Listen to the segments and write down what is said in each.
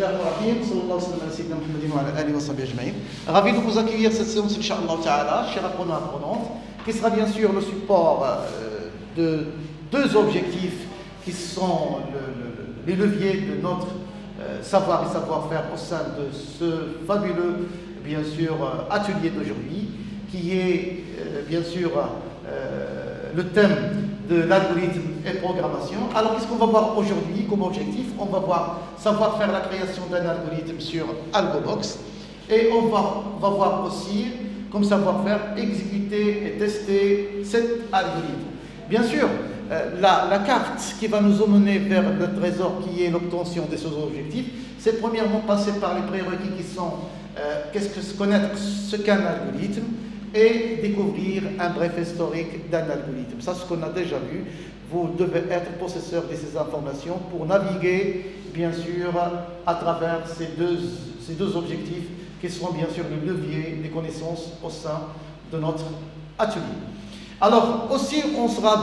Ravi de vous accueillir cette séance, Inch'Allah Ta'ala, chers apprenants et apprenantes, qui sera bien sûr le support de deux objectifs qui sont les leviers de notre savoir et savoir-faire au sein de ce fabuleux, bien sûr, atelier d'aujourd'hui, qui est bien sûr le thème de l'algorithme et programmation. Alors, qu'est-ce qu'on va voir aujourd'hui comme objectif? On va voir savoir faire la création d'un algorithme sur AlgoBox, et on va voir aussi comme savoir-faire exécuter et tester cet algorithme. Bien sûr, la carte qui va nous emmener vers le trésor qui est l'obtention de ces objectifs, c'est premièrement passer par les prérequis qui sont connaître ce qu'est un algorithme et découvrir un bref historique d'un algorithme. Ça, ce qu'on a déjà vu, vous devez être possesseur de ces informations pour naviguer, bien sûr, à travers ces deux objectifs qui seront bien sûr le levier des connaissances au sein de notre atelier. Alors, aussi, on a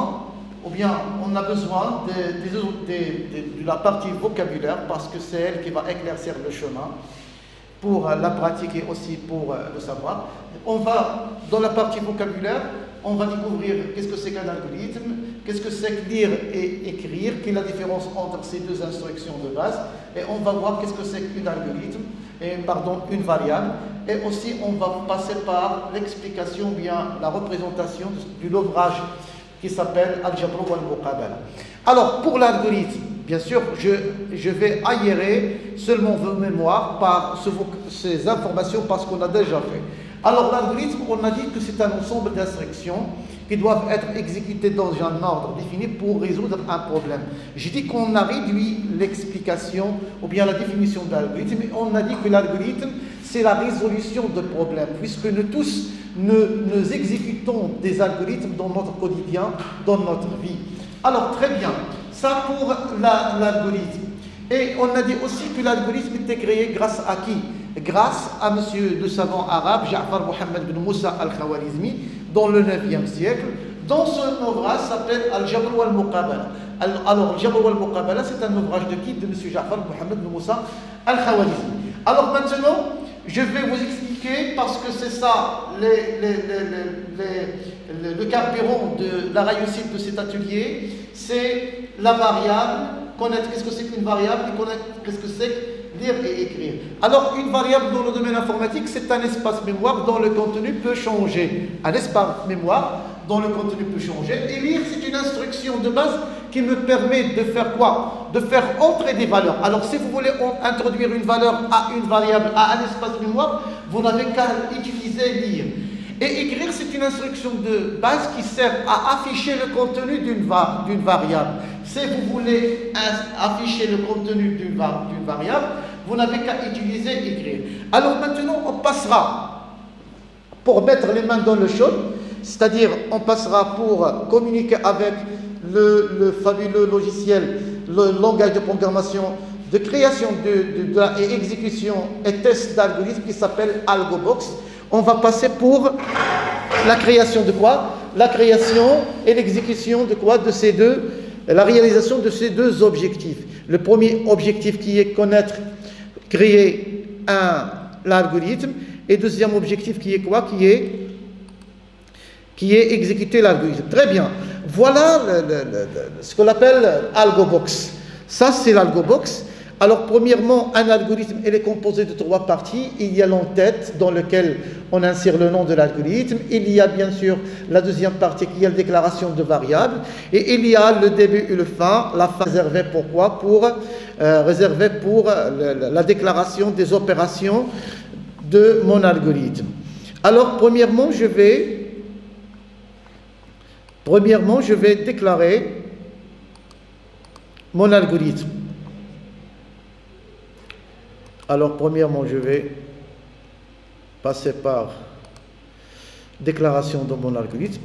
besoin de la partie vocabulaire, parce que c'est elle qui va éclaircir le chemin pour la pratique et aussi pour le savoir. Dans la partie vocabulaire, on va découvrir qu'est-ce que c'est qu'un algorithme, qu'est-ce que c'est que lire et écrire, quelle est la différence entre ces deux instructions de base, et on va voir qu'est-ce que c'est qu'un algorithme, une variable, et aussi on va passer par l'explication, bien la représentation de l'ouvrage qui s'appelle Al-Jabr wal-Muqabala. Alors, pour l'algorithme, bien sûr, je vais aérer seulement vos mémoires par ces informations parce qu'on a déjà fait. Alors, l'algorithme, on a dit que c'est un ensemble d'instructions qui doivent être exécutées dans un ordre défini pour résoudre un problème. J'ai dit qu'on a réduit l'explication ou bien la définition de l'algorithme, et on a dit que l'algorithme, c'est la résolution de problèmes, puisque nous tous, nous exécutons des algorithmes dans notre quotidien, dans notre vie. Alors, très bien, ça pour l'algorithme. Et on a dit aussi que l'algorithme était créé grâce à qui? Grâce à monsieur le savant arabe Ja'far Mohammed bin Moussa al-Khwarizmi dans le 9e siècle. Dans son ouvrage s'appelle Al-Jabr wal-Muqabala. Alors, Al-Jabr wal-Muqabala, c'est un ouvrage de qui? De monsieur Ja'far Mohammed bin Moussa al-Khwarizmi. Alors maintenant, je vais vous expliquer, parce que c'est ça le carburant de la réussite de cet atelier, c'est la variable, connaître qu'est-ce que c'est qu'une variable et connaître qu'est-ce que c'est que lire et écrire. Alors, une variable dans le domaine informatique, c'est un espace mémoire dont le contenu peut changer. Un espace mémoire dont le contenu peut changer. Et lire, c'est une instruction de base qui me permet de faire quoi? De faire entrer des valeurs. Alors, si vous voulez introduire une valeur à une variable, à un espace mémoire, vous n'avez qu'à utiliser lire. Et écrire, c'est une instruction de base qui sert à afficher le contenu d'une variable. Si vous voulez afficher le contenu d'une variable, vous n'avez qu'à utiliser écrire. Alors maintenant, on passera pour mettre les mains dans le chaud, c'est-à-dire on passera pour communiquer avec le fabuleux logiciel, le langage de programmation, de création et exécution et test d'algorithmes qui s'appelle AlgoBox. On va passer pour la création de quoi? La création et l'exécution de quoi? De ces deux, la réalisation de ces deux objectifs. Le premier objectif qui est connaître, créer l'algorithme, et deuxième objectif qui est quoi? Qui est exécuter l'algorithme. Très bien. Voilà ce qu'on appelle AlgoBox. Ça, c'est l'AlgoBox. Alors, premièrement, un algorithme, il est composé de 3 parties. Il y a l'entête dans lequel on insère le nom de l'algorithme. Il y a bien sûr la deuxième partie qui est la déclaration de variables. Et il y a le début et le fin. La fin réservée pour quoi? Réservée pour la déclaration des opérations de mon algorithme. Alors, premièrement, je vais déclarer mon algorithme. Alors, premièrement, je vais passer par déclaration de mon algorithme.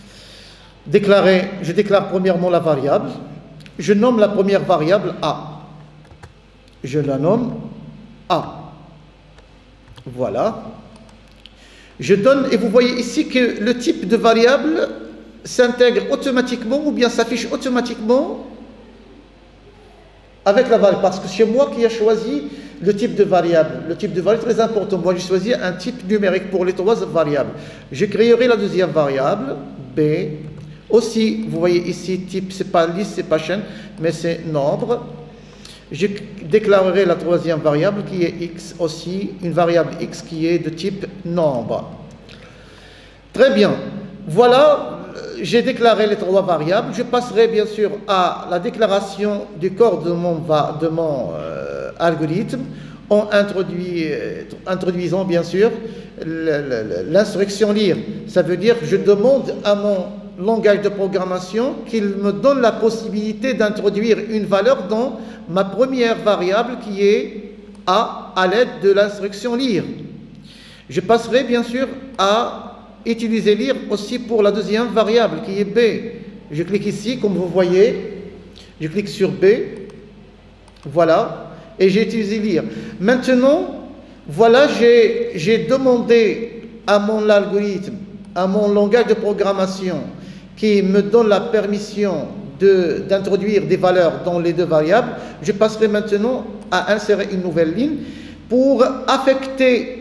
Je déclare premièrement la variable. Je nomme la première variable A. Je la nomme A. Voilà. Je donne, et vous voyez ici que le type de variable s'intègre automatiquement ou bien s'affiche automatiquement Avec la variable, parce que c'est moi qui ai choisi le type de variable. Le type de variable est très important. Moi, j'ai choisi un type numérique pour les 3 variables. Je créerai la deuxième variable, B. Aussi, vous voyez ici, type, c'est pas liste, c'est pas chaîne, mais c'est nombre. Je déclarerai la 3e variable qui est x aussi, une variable x qui est de type nombre. Très bien. Voilà. J'ai déclaré les 3 variables. Je passerai bien sûr à la déclaration du corps de mon algorithme en introduisant bien sûr l'instruction lire. Ça veut dire que je demande à mon langage de programmation qu'il me donne la possibilité d'introduire une valeur dans ma première variable qui est A à l'aide de l'instruction lire. Je passerai bien sûr à utiliser lire aussi pour la deuxième variable qui est B. Je clique ici, comme vous voyez, je clique sur B, voilà, et j'ai utilisé lire. Maintenant, voilà, j'ai demandé à mon algorithme, à mon langage de programmation qui me donne la permission d'introduire des valeurs dans les 2 variables. Je passerai maintenant à insérer une nouvelle ligne pour affecter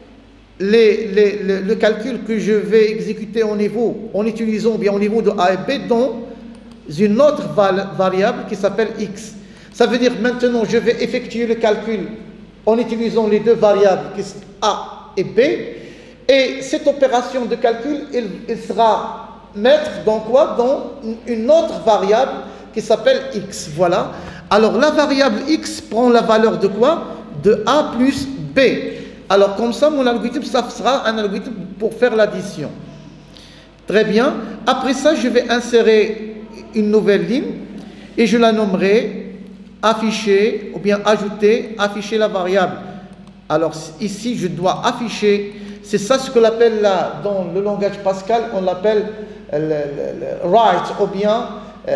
le calcul que je vais exécuter en utilisant bien au niveau de A et B dans une autre variable qui s'appelle X. Ça veut dire maintenant je vais effectuer le calcul en utilisant les 2 variables qui sont A et B, et cette opération de calcul, il sera mettre dans quoi? Dans une autre variable qui s'appelle X. Voilà. Alors la variable X prend la valeur de quoi? De A plus B. Alors comme ça, mon algorithme, ça sera un algorithme pour faire l'addition. Très bien. Après ça, je vais insérer une nouvelle ligne et je la nommerai afficher ou bien ajouter, afficher la variable. Alors ici, je dois afficher, c'est ça ce qu'on appelle là, dans le langage Pascal, on l'appelle write ou bien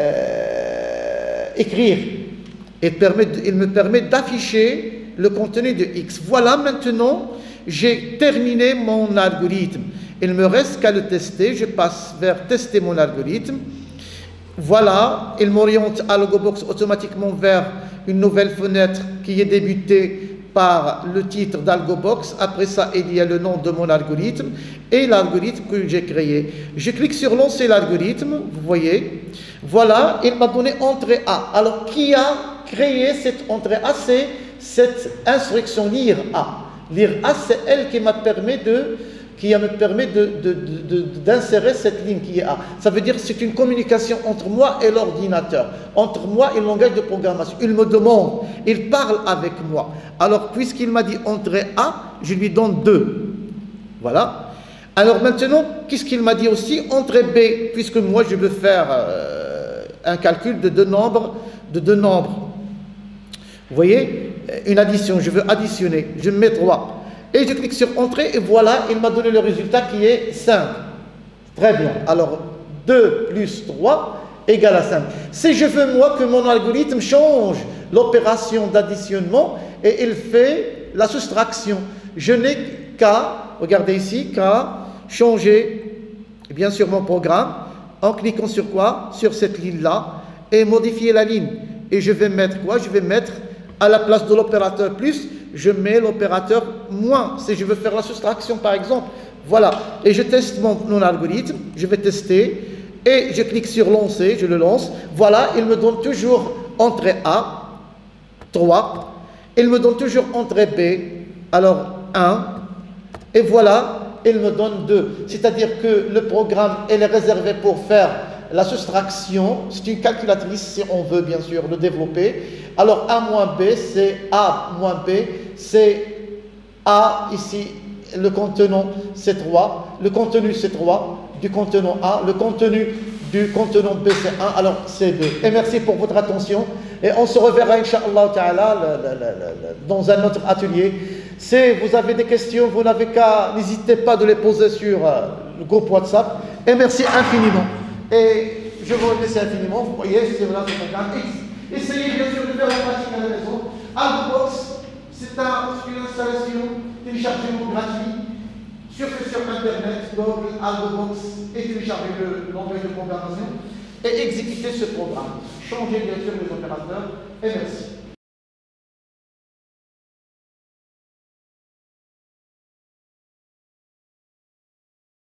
écrire. Il me permet d'afficher le contenu de X. Voilà, maintenant, j'ai terminé mon algorithme. Il ne me reste qu'à le tester. Je passe vers tester mon algorithme. Voilà, il m'oriente AlgoBox automatiquement vers une nouvelle fenêtre qui est débutée par le titre d'AlgoBox. Après ça, il y a le nom de mon algorithme et l'algorithme que j'ai créé. Je clique sur lancer l'algorithme, vous voyez. Voilà, il m'a donné entrée A. Alors, qui a créé cette entrée A? C'est cette instruction lire A. Lire A, c'est elle qui me permet d'insérer cette ligne qui est A. Ça veut dire que c'est une communication entre moi et l'ordinateur, entre moi et le langage de programmation. Il me demande, il parle avec moi. Alors, puisqu'il m'a dit entrée A, je lui donne 2. Voilà. Alors maintenant, qu'est-ce qu'il m'a dit aussi? Entrée B, puisque moi je veux faire un calcul de 2 nombres. Vous voyez? Une addition, je veux additionner, je mets 3. Et je clique sur entrée et voilà, il m'a donné le résultat qui est 5. Très bien. Alors, 2 plus 3 égale à 5. Si je veux, moi, que mon algorithme change l'opération d'additionnement et il fait la soustraction, je n'ai qu'à, regardez ici, qu'à changer, bien sûr, mon programme en cliquant sur quoi? Sur cette ligne-là et modifier la ligne. Et je vais mettre quoi? Je vais mettre à la place de l'opérateur plus, je mets l'opérateur moins, si je veux faire la soustraction par exemple. Voilà, et je teste mon algorithme, je vais tester, et je clique sur lancer, je le lance. Voilà, il me donne toujours entrée A, 3, il me donne toujours entrée B, alors 1, et voilà, il me donne 2. C'est-à-dire que le programme, elle est réservé pour faire la soustraction, c'est une calculatrice si on veut bien sûr le développer. Alors A moins B, c'est A moins B, c'est A ici, le contenant c'est 3, le contenu c'est 3, du contenant A, le contenu du contenant B c'est 1, alors c'est 2. Et merci pour votre attention et on se reverra Inch'Allah Ta'ala dans un autre atelier. Si vous avez des questions, vous n'avez qu'à, n'hésitez pas de les poser sur le groupe WhatsApp et merci infiniment. Et je vous remercie infiniment. Vous voyez, c'est là ce programme X. Essayez bien sûr de faire la pratique à la maison. AlgoBox, c'est une installation téléchargement gratuit sur Internet. Google AlgoBox et téléchargez le langage de programmation et exécutez ce programme. Changez bien sûr les opérateurs et merci.